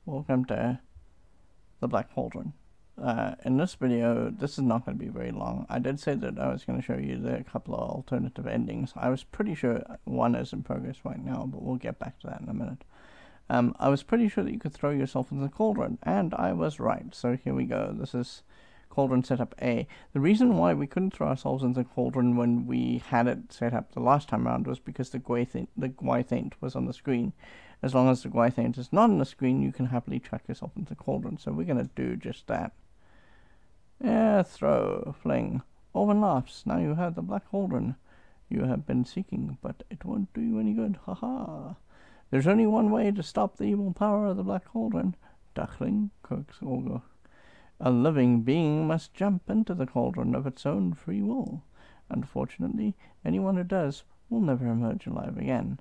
welcome to the Black Cauldron. In this video, this is not going to be very long. I did say that I was going to show you the couple of alternative endings. I was pretty sure one is in progress right now, but we'll get back to that in a minute. I was pretty sure that you could throw yourself into the cauldron, and I was right. So here we go. This is cauldron setup A. The reason why we couldn't throw ourselves into the cauldron when we had it set up the last time around was because the Gwythaint was on the screen. As long as the Gwythaint is not on the screen, you can happily chuck yourself into the cauldron. So we're going to do just that. Yeah, throw, fling. Orban laughs. Now you have the Black Cauldron you have been seeking, but it won't do you any good. Ha. There's only one way to stop the evil power of the Black Cauldron. Duckling, croaks Olga. A living being must jump into the cauldron of its own free will. Unfortunately, anyone who does will never emerge alive again.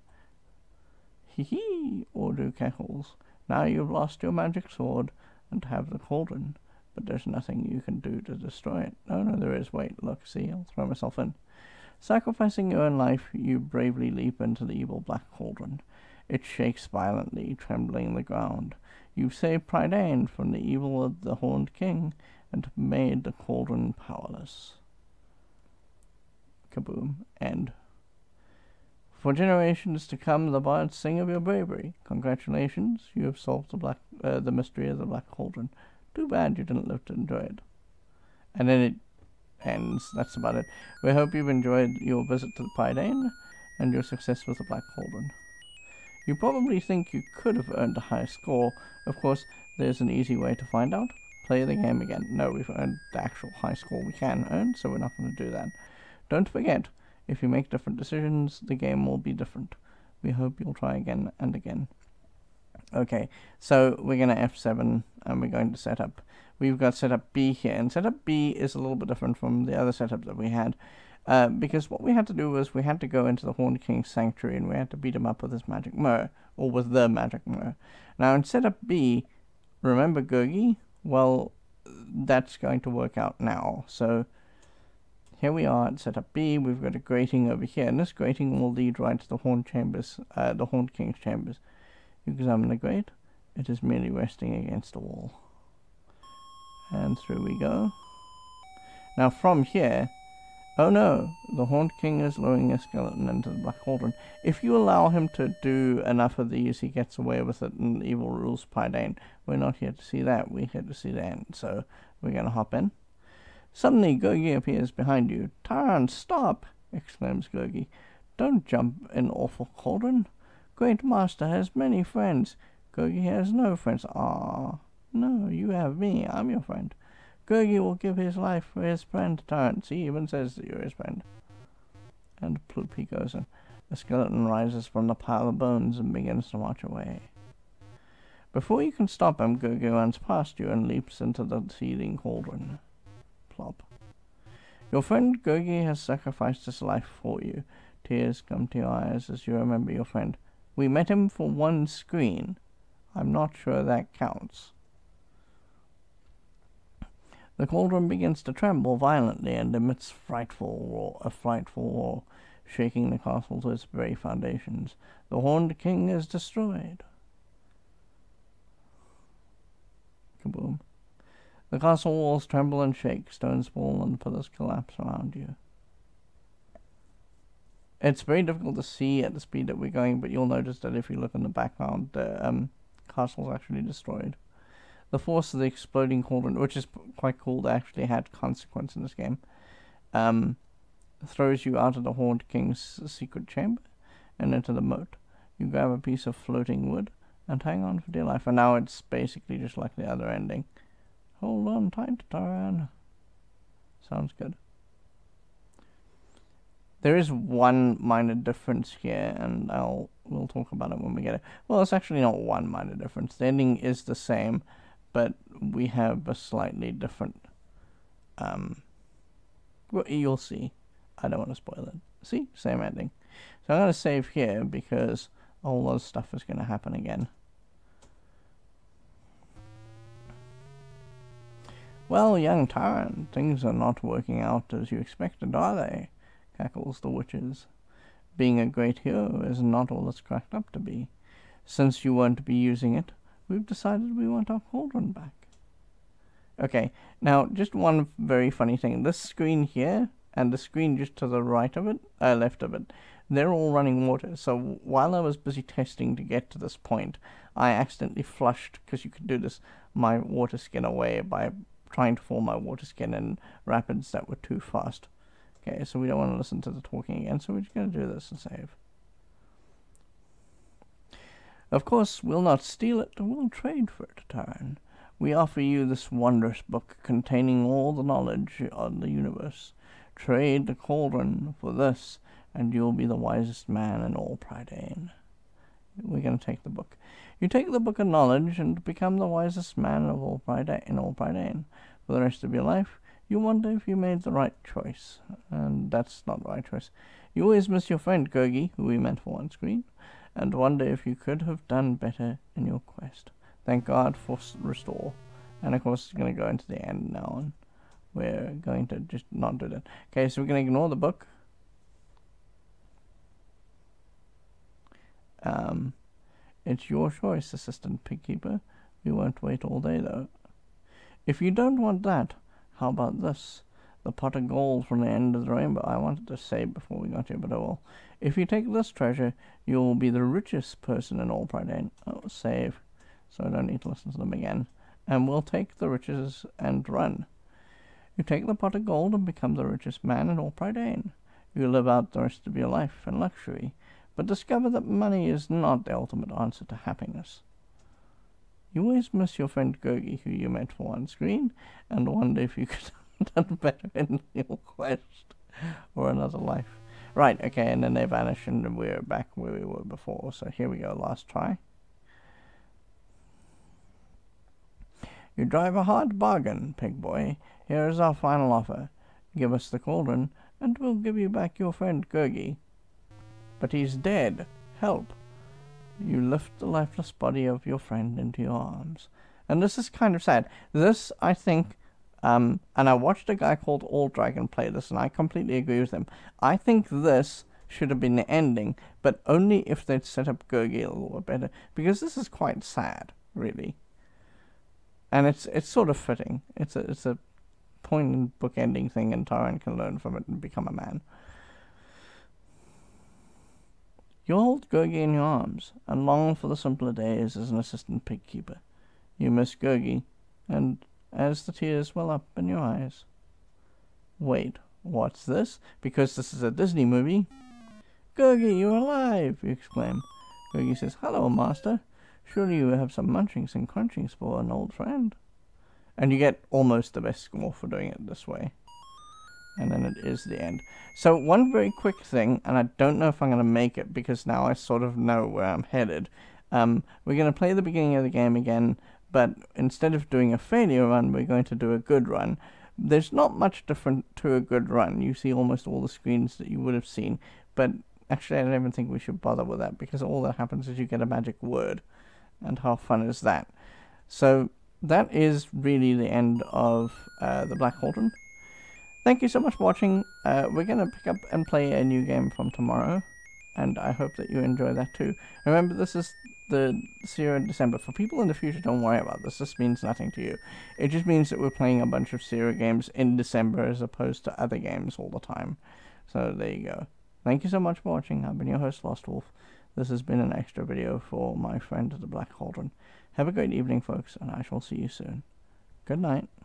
Hee, Ordu cackles. Now you've lost your magic sword and have the cauldron, but there's nothing you can do to destroy it. Oh, no, there is. Wait, look, see, I'll throw myself in. Sacrificing your own life, you bravely leap into the evil Black Cauldron. It shakes violently, trembling the ground. You've saved Prydain from the evil of the Horned King and made the cauldron powerless. Kaboom. End. For generations to come, the bards sing of your bravery. Congratulations, you have solved the mystery of the Black Cauldron. Too bad you didn't live to enjoy it. And then it ends. That's about it. We hope you've enjoyed your visit to the Prydain and your success with the Black Cauldron. You probably think you could have earned a higher score. Of course, there's an easy way to find out. Play the game again. No, we've earned the actual high score we can earn, so we're not going to do that. Don't forget, if you make different decisions, the game will be different. We hope you'll try again and again. Okay, so we're going to F7, and we're going to set up. We've got setup B here, and setup B is a little bit different from the other setup that we had. Because what we had to do was we had to go into the Horned King's sanctuary and we had to beat him up with his magic mirror, or with the magic mirror. Now in setup B, remember Gurgi? Well, that's going to work out now. So here we are at setup B. We've got a grating over here, and this grating will lead right to the Horned Chambers, the Horned King's chambers. You examine the grate. It is merely resting against the wall. And through we go. Now from here, oh no, the Horned King is luring a skeleton into the Black Cauldron. If you allow him to do enough of these, he gets away with it and evil rules Prydain. We're not here to see that, we're here to see the end, so we're going to hop in. Suddenly, Gurgi appears behind you. Taran, stop! Exclaims Gurgi. Don't jump in awful cauldron. Great Master has many friends. Gurgi has no friends. Ah, no, you have me, I'm your friend. Gurgi will give his life for his friend, Terrence. He even says that you're his friend. And ploop he goes in. The skeleton rises from the pile of bones and begins to march away. Before you can stop him, Gurgi runs past you and leaps into the seething cauldron. Plop. Your friend Gurgi has sacrificed his life for you. Tears come to your eyes as you remember your friend. We met him for one screen. I'm not sure that counts. The cauldron begins to tremble violently and emits a frightful roar, shaking the castle to its very foundations. The Horned King is destroyed. Kaboom. The castle walls tremble and shake, stones fall and pillars collapse around you. It's very difficult to see at the speed that we're going, but you'll notice that if you look in the background, the castle's actually destroyed. The force of the exploding cauldron, which is quite cool, they actually had consequence in this game, throws you out of the Horned King's secret chamber and into the moat. You grab a piece of floating wood and hang on for dear life. And now it's basically just like the other ending. Hold on tight, Taran. Sounds good. There is one minor difference here, and we'll talk about it when we get it. Well, it's actually not one minor difference. The ending is the same, but we have a slightly different, well, you'll see. I don't want to spoil it. See? Same ending. So I'm going to save here because all those stuff is going to happen again. Well, young Taran, things are not working out as you expected, are they? Cackles the witches. Being a great hero is not all it's cracked up to be. Since you won't be using it, we've decided we want our cauldron back. Okay, now just one very funny thing. This screen here and the screen just to the right of it, left of it, they're all running water. So while I was busy testing to get to this point, I accidentally flushed, because you can do this, my water skin away by trying to form my water skin in rapids that were too fast. Okay, so we don't want to listen to the talking again, so we're just going to do this and save. Of course, we'll not steal it, we'll trade for it a turn. We offer you this wondrous book containing all the knowledge of the universe. Trade the cauldron for this, and you'll be the wisest man in all Prydain. We're going to take the book. You take the book of knowledge and become the wisest man of all Prydain. For the rest of your life, you wonder if you made the right choice. And that's not the right choice. You always miss your friend Gurgi, who we met for on screen, and wonder if you could have done better in your quest. Thank God for restore. And of course, it's going to go into the end now, and we're going to just not do that. Okay, so we're going to ignore the book. It's your choice, Assistant Pigkeeper. We won't wait all day, though. If you don't want that, how about this? The pot of gold from the end of the rainbow. I wanted to say before we got here, but oh well. If you take this treasure, you'll be the richest person in all Prydain. Oh, save. So I don't need to listen to them again. And we'll take the riches and run. You take the pot of gold and become the richest man in all Prydain. You live out the rest of your life in luxury, but discover that money is not the ultimate answer to happiness. You always miss your friend Gurgi, who you met for on screen, and wonder if you could have done better in your quest or another life. Right, okay, and then they vanish and we're back where we were before. So here we go, last try. You drive a hard bargain, pig boy. Here is our final offer. Give us the cauldron, and we'll give you back your friend Gurgi. But he's dead. Help. You lift the lifeless body of your friend into your arms. And this is kind of sad. This, I think, and I watched a guy called All Dragon play this, and I completely agree with him. I think this should have been the ending, but only if they'd set up Gurgi a little bit better, because this is quite sad, really. And it's sort of fitting. It's a poignant book-ending thing, and Taran can learn from it and become a man. You hold Gurgi in your arms, and long for the simpler days as an assistant pig-keeper. You miss Gurgi, and as the tears well up in your eyes. Wait, what's this? Because this is a Disney movie. Gurgi, you're alive! You exclaim. Gurgi says, hello, master. Surely you have some munchings and crunchings for an old friend. And you get almost the best score for doing it this way. And then it is the end. So one very quick thing, and I don't know if I'm going to make it because now I sort of know where I'm headed. We're going to play the beginning of the game again, but instead of doing a failure run, we're going to do a good run. There's not much different to a good run. You see almost all the screens that you would have seen, but actually I don't even think we should bother with that, because all that happens is you get a magic word. And how fun is that? So that is really the end of the Black Cauldron. Thank you so much for watching. We're going to pick up and play a new game from tomorrow, and I hope that you enjoy that too. Remember, this is the 0 in December. For people in the future, don't worry about this. This means nothing to you. It just means that we're playing a bunch of 0 games in December as opposed to other games all the time. So there you go. Thank you so much for watching. I've been your host, lostwolfe. This has been an extra video for my friend the Black Cauldron. Have a great evening, folks, and I shall see you soon. Good night.